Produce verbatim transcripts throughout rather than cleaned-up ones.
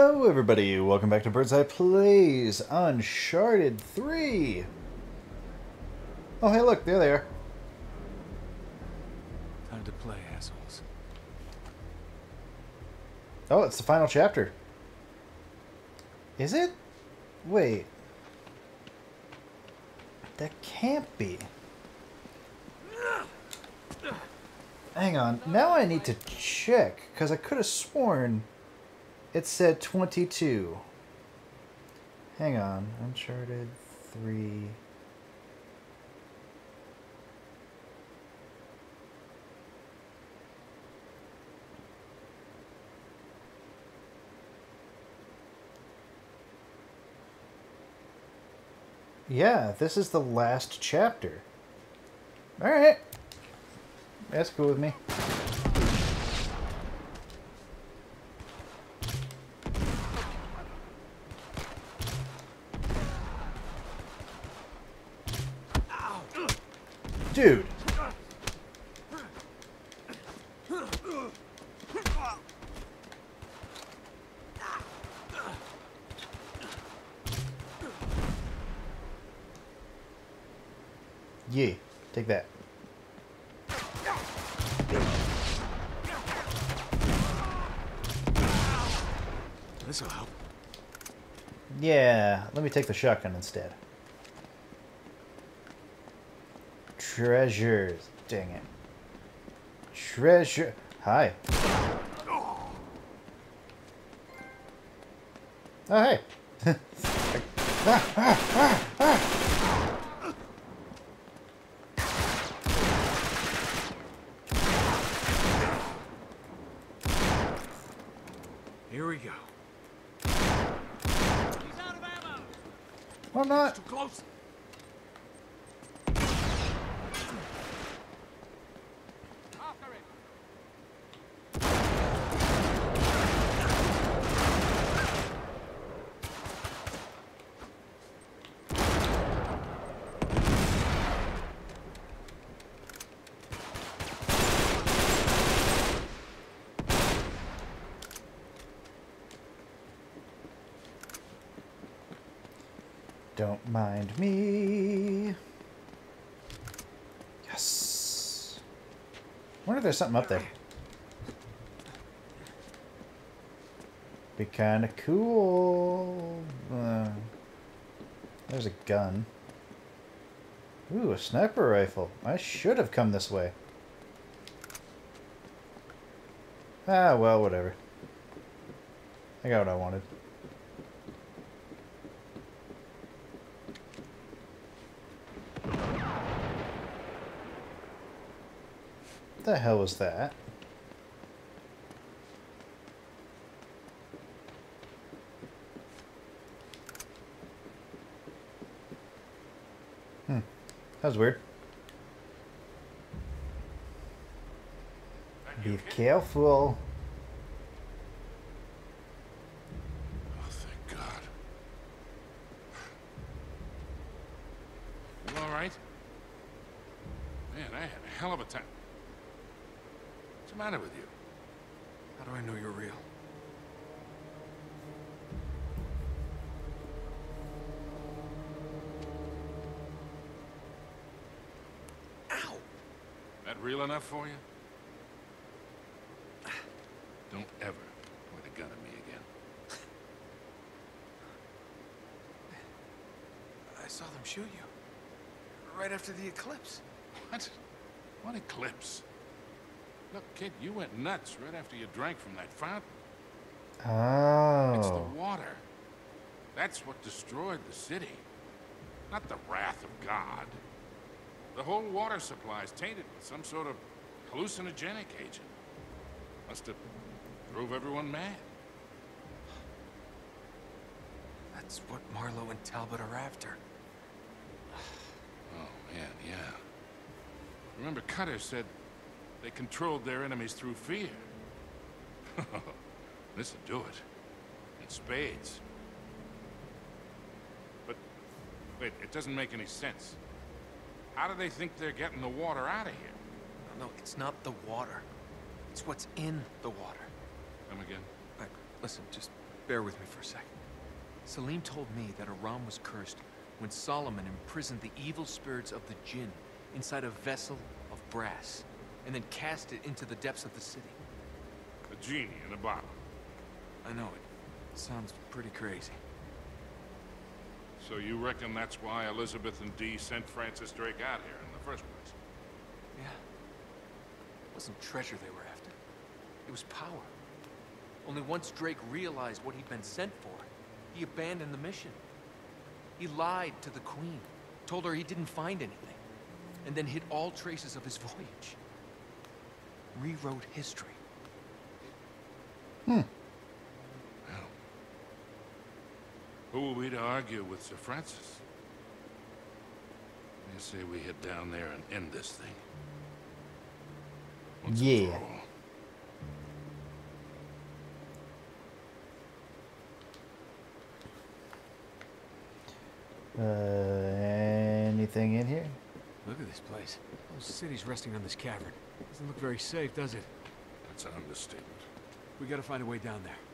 Hello everybody, welcome back to Birdseye Plays Uncharted three. Oh hey look, there they are. Time to play, assholes. Oh, it's the final chapter. Is it? Wait. That can't be. Hang on, now I need to check, because I could have sworn it said twenty-two. Hang on, Uncharted three. Yeah, this is the last chapter. Alright. That's cool with me. Dude. Yeah, take that. This'll help. Yeah, let me take the shotgun instead. Treasures. Dang it. Treasure. Hi. Oh, hey. ah, ah, ah, ah. Here we go. He's out of ammo. Well, not. Too close. After it. Don't mind me. Yes. I wonder if there's something up there. Be kind of cool. Uh, there's a gun. Ooh, a sniper rifle. I should have come this way. Ah, well, whatever. I got what I wanted. What the hell was that? Hmm. That was weird. Be careful. Oh, thank God. You all right? Man, I had a hell of a time. What's the matter with you? How do I know you're real? Ow! That real enough for you? Don't ever point a gun at me again. I saw them shoot you. Right after the eclipse. What? What eclipse? Look, kid, you went nuts right after you drank from that fountain. Oh. It's the water. That's what destroyed the city. Not the wrath of God. The whole water supply is tainted with some sort of hallucinogenic agent. Must have drove everyone mad. That's what Marlowe and Talbot are after. Oh, man, yeah. Remember, Cutter said they controlled their enemies through fear. This'll do it. In spades. But, wait, it doesn't make any sense. How do they think they're getting the water out of here? No, no, it's not the water. It's what's in the water. Come again? Right, listen, just Bear with me for a second. Salim told me that Aram was cursed when Solomon imprisoned the evil spirits of the jinn inside a vessel of brass, and then cast it into the depths of the city. A genie in a bottle. I know it. Sounds pretty crazy. So you reckon that's why Elizabeth and Dee sent Francis Drake out here in the first place? Yeah. It wasn't treasure they were after. It was power. Only once Drake realized what he'd been sent for, he abandoned the mission. He lied to the Queen, told her he didn't find anything, and then hid all traces of his voyage. Rewrote history. Hmm. Well, who are we to argue with Sir Francis? I say we head down there and end this thing. Once and Yeah. for all. Uh, anything in here? Look at this place. The whole city's resting on this cavern. Doesn't look very safe, does it? That's an understatement. We gotta find a way down there.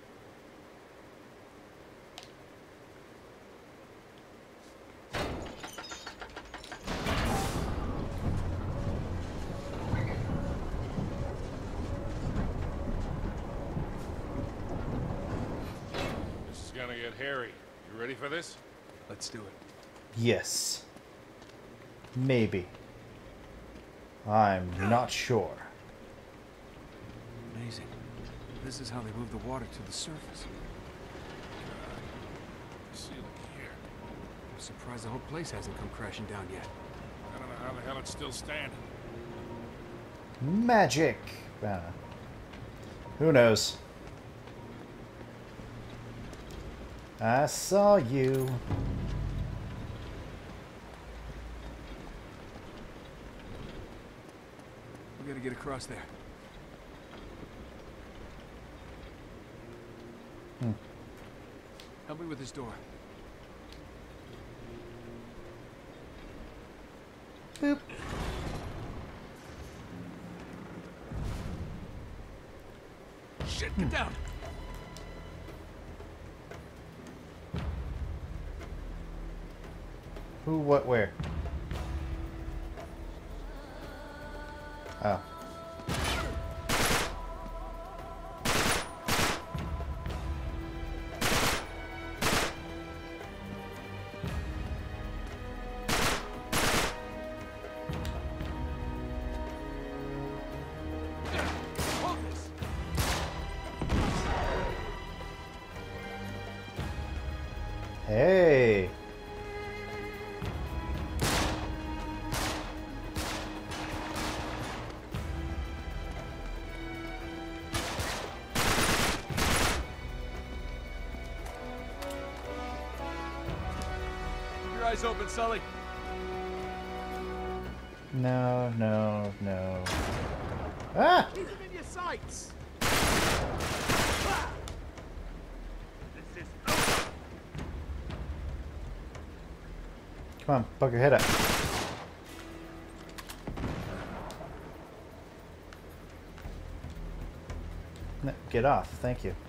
This is gonna get hairy. You ready for this? Let's do it. Yes. Maybe. I'm not sure. Amazing. This is how they move the water to the surface. The ceiling here. I'm surprised the whole place hasn't come crashing down yet. I don't know how the hell it's still standing. Magic. Uh, who knows? I saw you. We gotta get across there. Hmm. Help me with this door. Boop. Shit, get down! Who, what, where? Oh. Hold this! Hey. Your eyes open, Sully. No, no, no. Ah! Keep them in your sights! This is over. Come on, poke your head up. No, get off, thank you.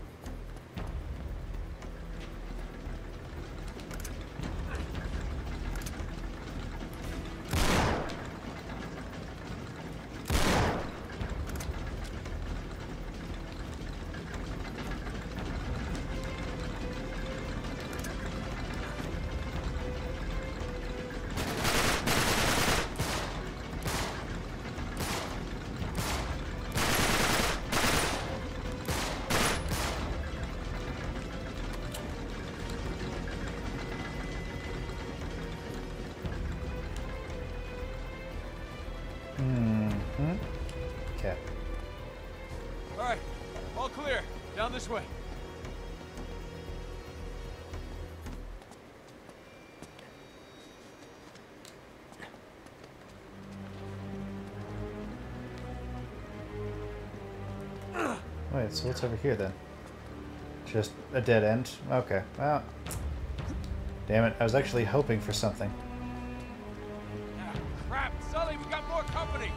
Mm-hmm. Okay. All right, all clear. Down this way. Wait, so what's over here then? Just a dead end? Okay, well. Damn it, I was actually hoping for something. Ah, crap! Sully, we got more company!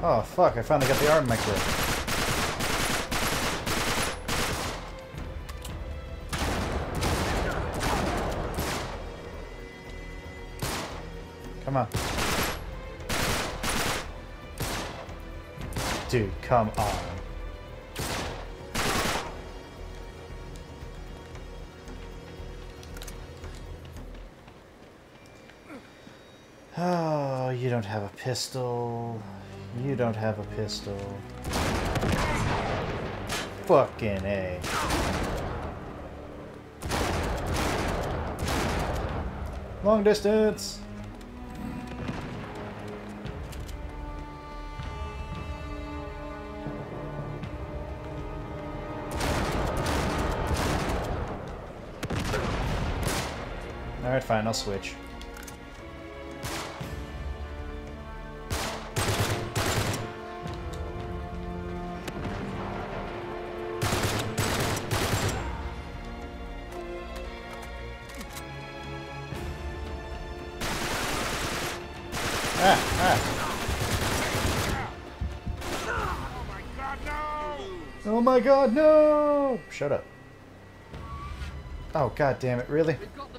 Oh, fuck, I finally got the arm in my grip. Come on. Dude, come on. Oh, you don't have a pistol. You don't have a pistol. Fucking A. Long distance! Alright, fine, I'll switch. Ah, ah. Oh my god, no! Shut up. Oh god damn it, really?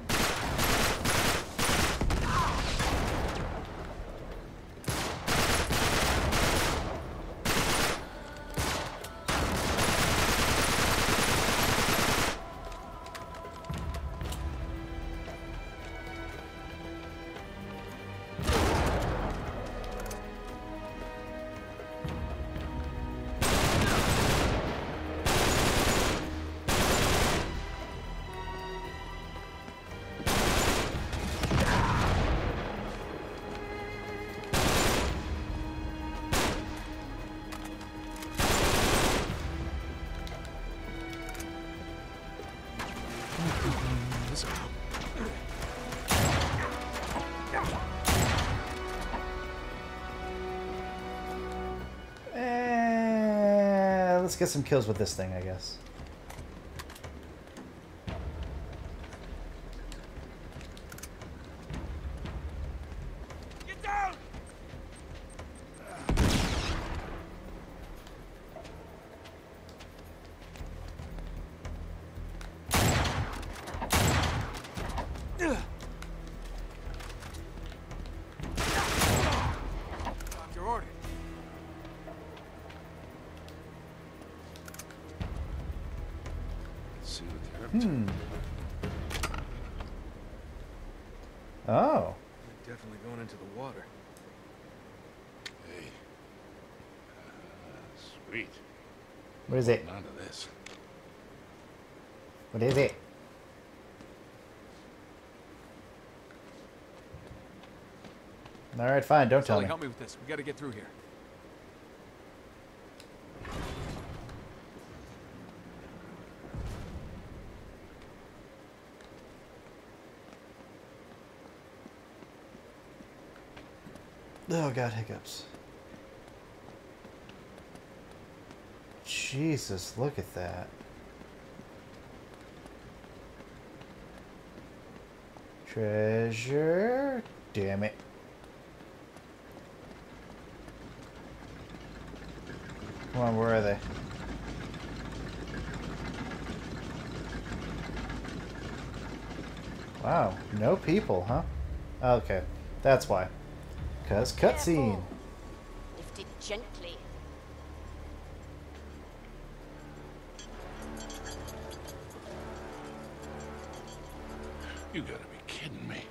Eh, let's get some kills with this thing, I guess. Get down! Doctor ordered. Let's see what they're up to. Hmm. Oh. They're definitely going into the water. Hey. Uh, sweet. What is it? None of this. What is it? Alright, fine, don't tell Sully, me. help me with this. We gotta get through here. Oh god, hiccups. Jesus, look at that. Treasure? Damn it. Come on, where are they? Wow, no people, huh? Okay, that's why. Cause cutscene. Lift it gently. You gotta be kidding me.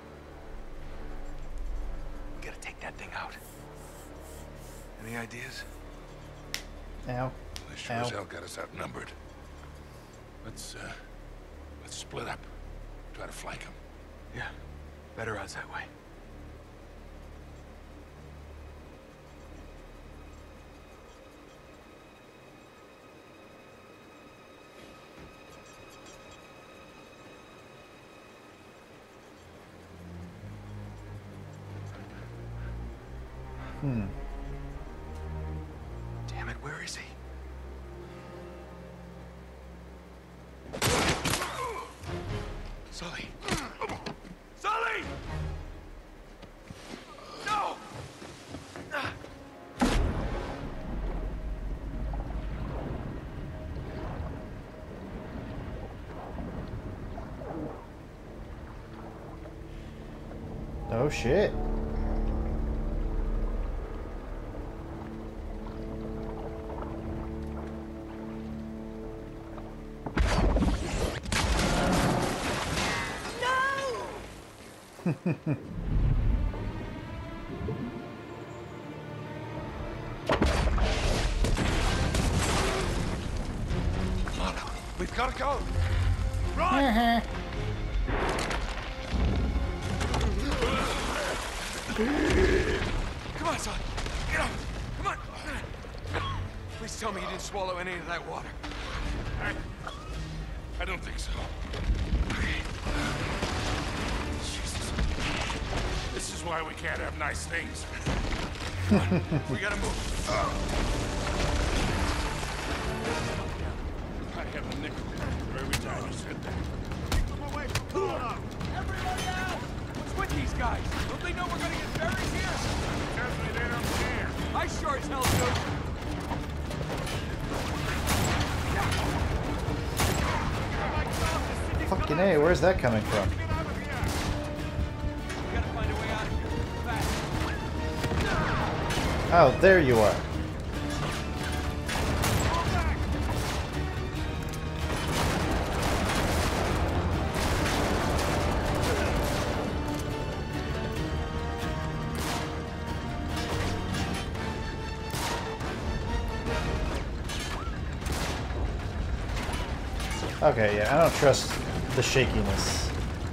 We gotta take that thing out. Any ideas? Ow. They sure Ow. as hell got us outnumbered. Let's, uh, let's split up. Try to flank them. Yeah. Better odds that way. Hmm. Damn it, where is he? Sully! Sully! No! Oh shit. We've got to go. Uh-huh. Come on, son. Get up. Come on. Please tell me you didn't swallow any of that water. I, I don't think so. Jesus. This is why we can't have nice things. We gotta move. I have a nickel for every time you said that. Keep them away from Polo. Everybody out! What's with these guys? Don't they know we're gonna get buried here? Tells me they don't care. I sure as hell do. Fucking A, where's that coming from? We gotta find a way out of here. Fast. Oh, there you are. Okay, yeah, I don't trust the shakiness.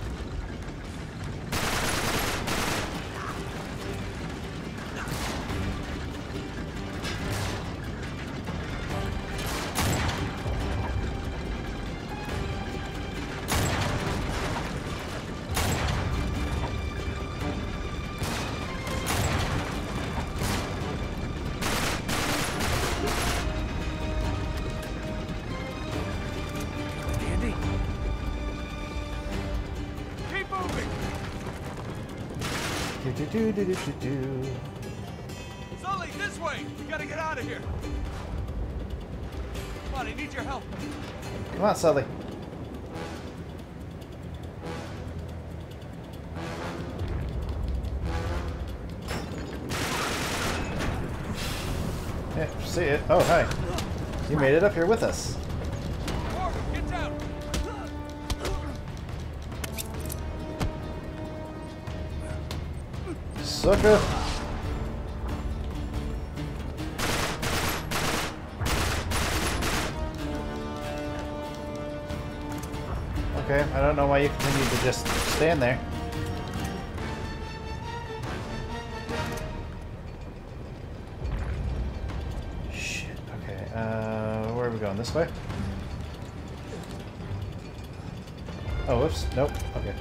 Andy? Keep moving! Do do do do do do do. Sully, this way! We gotta get out of here! Come on, I need your help. Come on, Sully. Yeah, see it. Oh, hi. You made it up here with us. Morgan, get down! Sucker. Okay, I don't know why you continue to just stand there. Shit, okay, uh, where are we going? This way? Oh, whoops, nope, okay.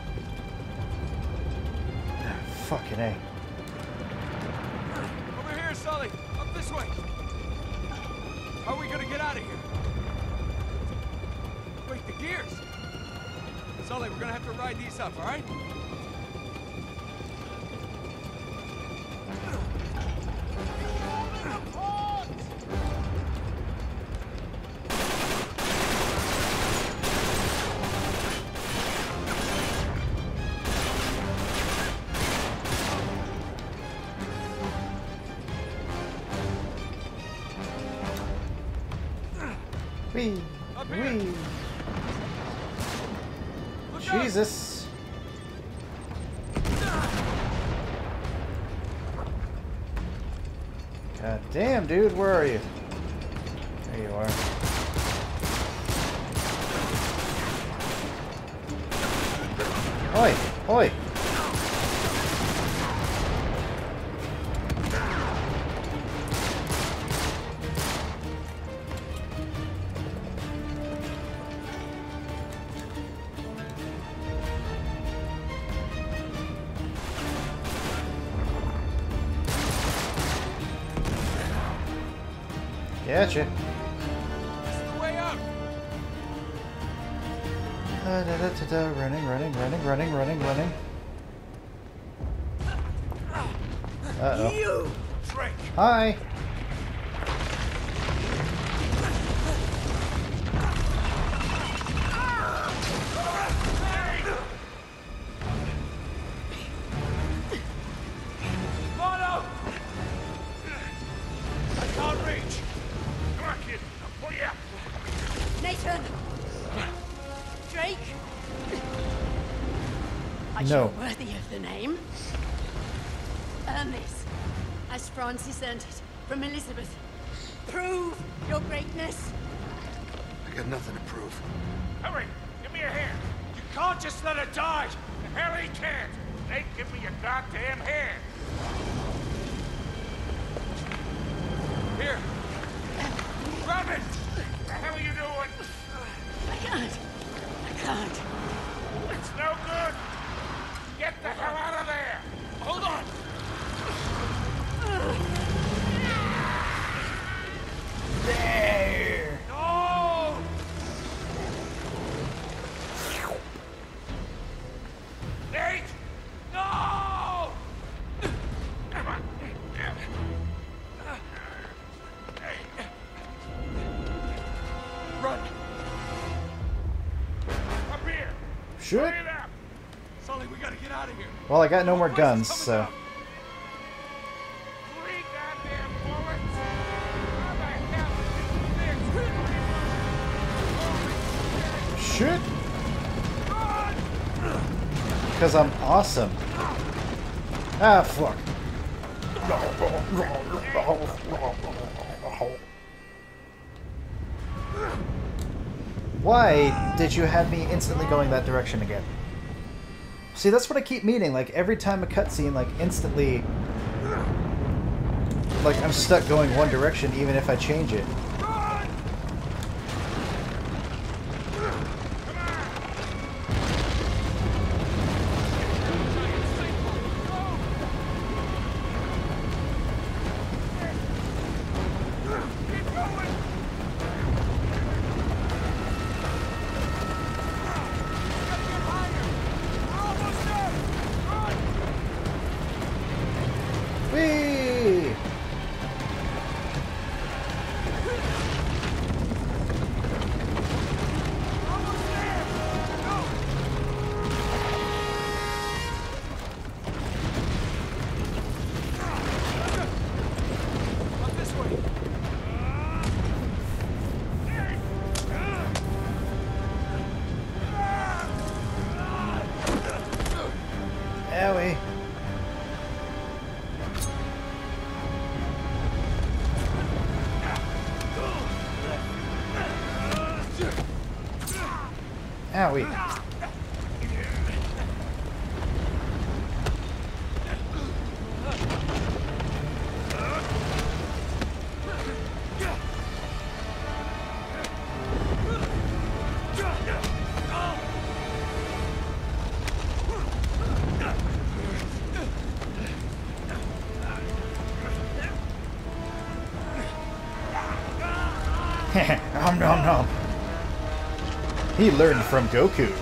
Ah, fucking A. Over here, Sully! Up this way! How are we gonna get out of here? Wait, the gears! Sully, we're gonna have to ride these up, alright? Whee! Up here. Whee! Look out. Jesus! God damn, dude, where are you? There you are. Oi! Oi! Gotcha. This is the way out! Da, da, da, da, da. Running, running, running, running, running, running. Uh-oh. You! Drake! Hi! Are No. you worthy of the name? Earn this, as Francis earned it from Elizabeth. Prove your greatness. I got nothing to prove. Hurry! Give me a hand! You can't just let her die! The hell he can't! Nate, give me your goddamn hand! Here! Grab it! What the hell are you doing? I can't. I can't. It's no good! Get the hell out of there! Hold on! There. No! Nate! No! Come on! Run! Up here! Shoot. Hurry it up! Sully, we gotta get out of here. Well, I got no more Place is guns, coming so. down. Three goddamn bullets! How the hell did you Shoot. Because I'm awesome. Ah, fuck. Why did you have me instantly going that direction again? See, that's what I keep meaning. Like, every time a cutscene, like, instantly... Like, I'm stuck going one direction even if I change it. Whee! Up this way. Owie. Owie. Nom nom nom. He learned from Goku.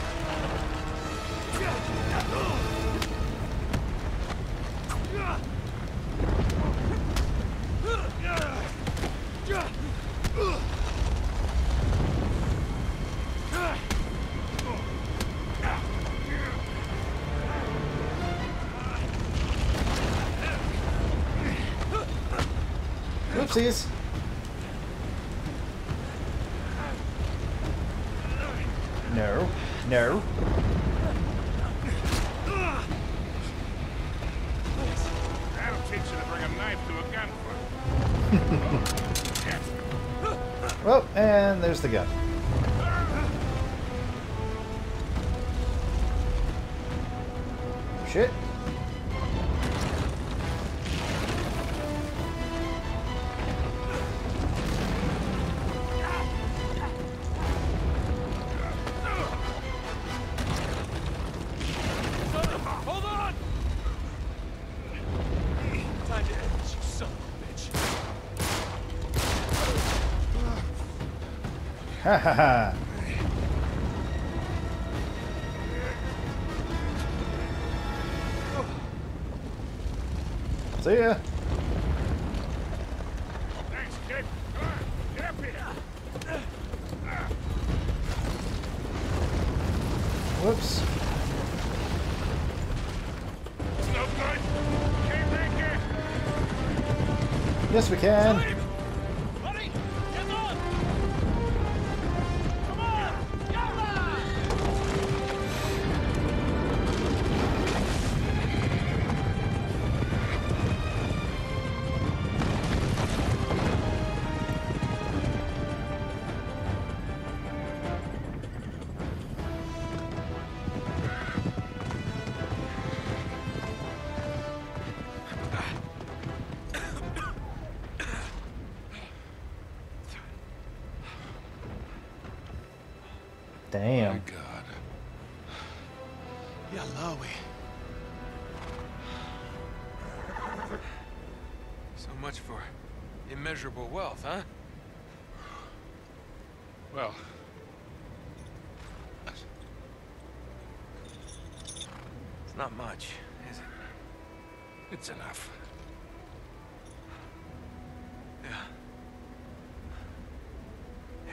Oopsies. No. No. That'll teach you to bring a knife to a gunfight. Well, and there's the gun. Shit. Hold on! Time to end this, you son of a bitch. Ha ha ha. See ya. Thanks, kid. Come on, get up here. Whoops. No good. Can't make it. Yes, we can. Buddy, get on! Come on! Yalla! Damn. My God. Yeah, Lowy. So much for immeasurable wealth, huh? Well, It's not much, is it? it's enough. Yeah. Yeah.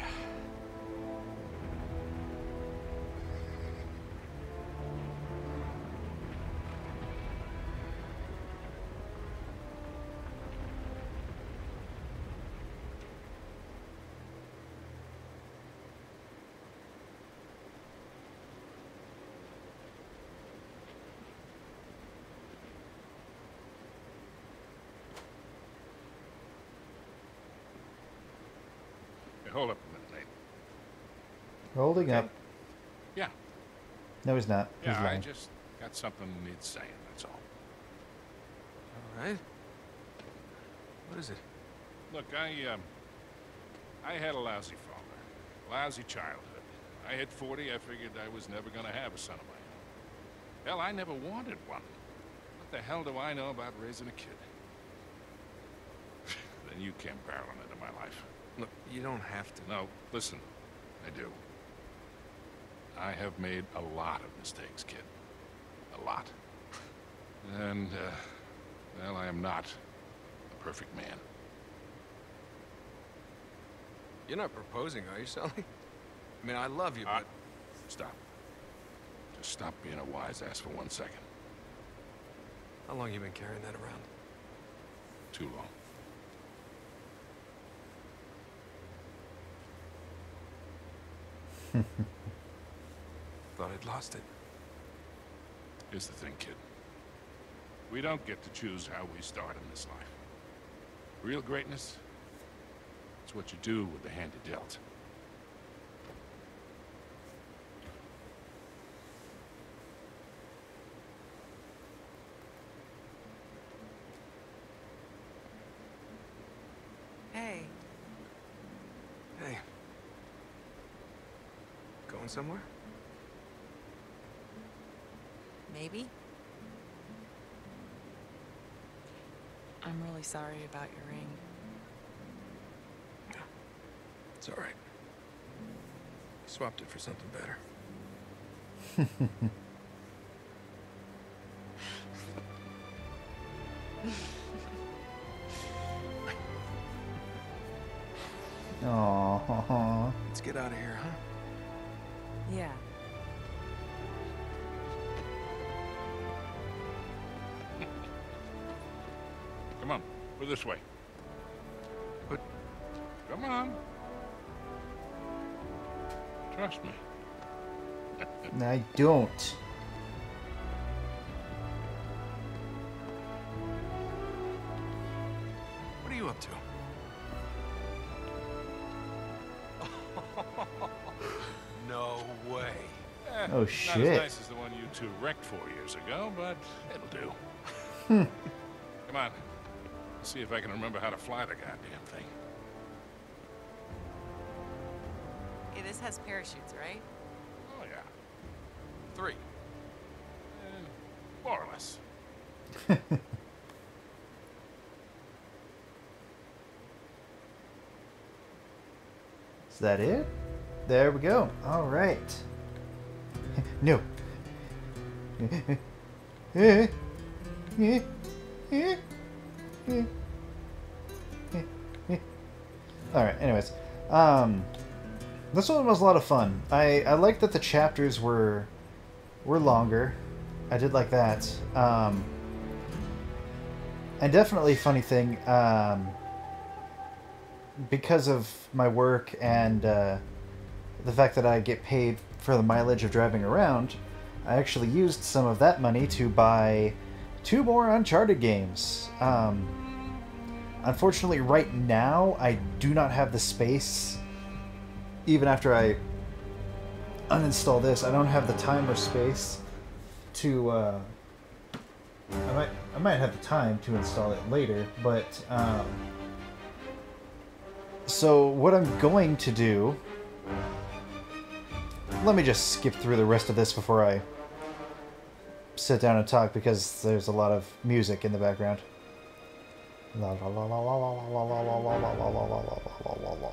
Hey, hold up a minute, Nate. Holding up. Yeah, No, he's not. He's yeah, I lying. just got something that needs saying, that's all. All right. What is it? Look, I, um, I had a lousy father, lousy childhood. I hit forty, I figured I was never gonna have a son of my own. Hell, I never wanted one. What the hell do I know about raising a kid? Then you came barreling into my life. Look, you don't have to. No, listen, I do. I have made a lot of mistakes, kid. A lot. And, uh, well, I am not a perfect man. You're not proposing, are you, Sully? I mean, I love you, Uh, but... stop. Just stop being a wise ass for one second. How long you been carrying that around? Too long. Thought I'd lost it. Here's the thing, kid. We don't get to choose how we start in this life. Real greatness, it's what you do with the hand you're dealt. Hey, Hey. Going somewhere? maybe? I'm really sorry about your ring. It's all right. Swapped it for something better. Aww. Let's get out of here, huh? Yeah. Come on, we're this way. But Come on. Trust me. I don't. what are you up to? No way. Eh, Oh, Not shit. as nice as the one you two wrecked four years ago, but it'll do. Come on. Let's see if I can remember how to fly the goddamn thing. Hey, this has parachutes, right? Oh, yeah. Three. Eh, more or less. Is that it? There we go. All right. No. All right. Anyways, um, this one was a lot of fun. I I liked that the chapters were were longer. I did like that. Um, and definitely funny thing. Um, because of my work and uh, the fact that I get paid for the mileage of driving around, I actually used some of that money to buy two more Uncharted games. Um, unfortunately, right now, I do not have the space. Even after I uninstall this, I don't have the time or space to... Uh, I might, I might have the time to install it later, but... Um, so what I'm going to do let me just skip through the rest of this before I sit down and talk, because there's a lot of music in the background. La la la la la la la la la la la la la la la la la.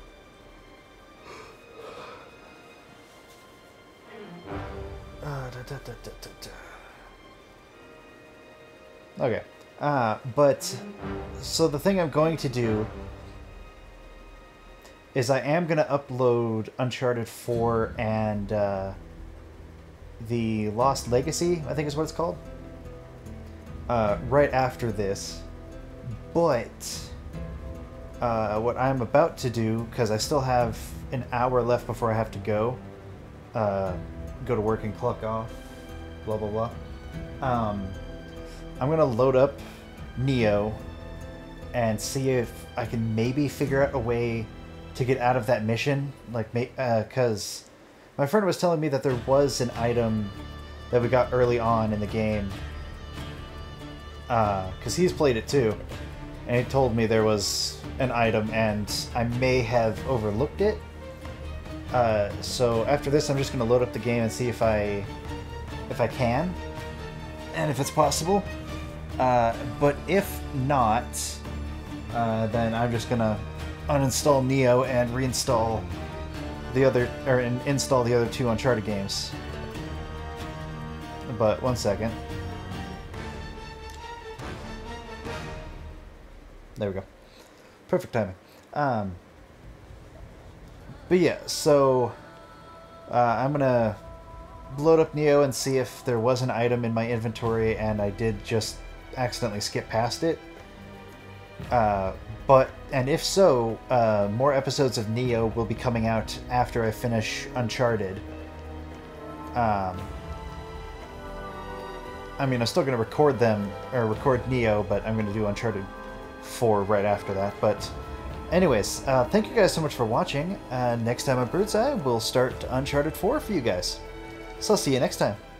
Okay, uh, but so the thing I'm going to do is I am going to upload Uncharted four and uh, the Lost Legacy, I think is what it's called, uh, right after this. But uh, what I'm about to do, because I still have an hour left before I have to go, uh, go to work and clock off, blah blah blah. Um, I'm gonna load up Neo and see if I can maybe figure out a way to get out of that mission. Like, because uh, my friend was telling me that there was an item that we got early on in the game, because uh, he's played it too, and he told me there was an item, and I may have overlooked it. Uh, so after this, I'm just gonna load up the game and see if I, if I can, and if it's possible. Uh, but if not, uh, then I'm just gonna uninstall Neo and reinstall the other, or install the other two Uncharted games. But one second. There we go. Perfect timing. Um, but yeah, so uh, I'm gonna load up Neo and see if there was an item in my inventory, and I did just accidentally skip past it. Uh, but, and if so, uh, more episodes of Neo will be coming out after I finish Uncharted. Um, I mean, I'm still going to record them, or record Neo, but I'm going to do Uncharted four right after that. But anyways, uh, thank you guys so much for watching. Uh, next time on Bird's Eye, we'll start Uncharted four for you guys. So I'll see you next time.